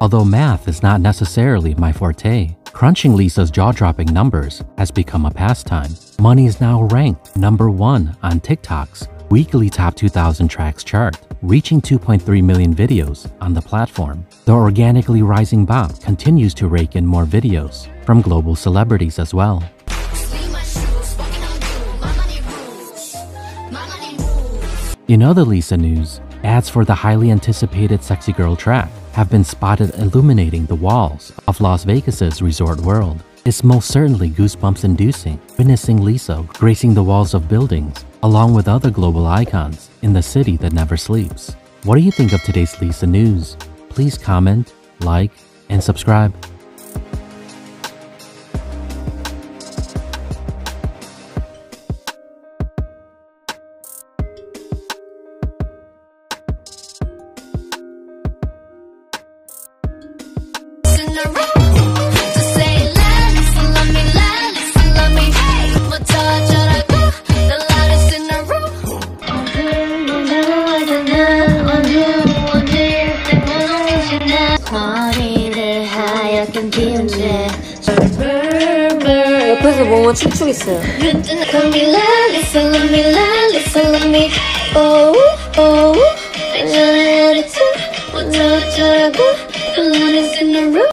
Although math is not necessarily my forte, crunching Lisa's jaw-dropping numbers has become a pastime. Money is now ranked #1 on TikTok's weekly top 2000 tracks chart, reaching 2.3 million videos on the platform. The organically rising bop continues to rake in more videos from global celebrities as well. In other Lisa news, ads for the highly anticipated Sxy Grl track have been spotted illuminating the walls of Las Vegas's resort world. It's most certainly goosebumps inducing, witnessing Lisa gracing the walls of buildings along with other global icons in the city that never sleeps. What do you think of today's Lisa news? Please comment, like, and subscribe. 옆에서 모모 춤추고 있어요.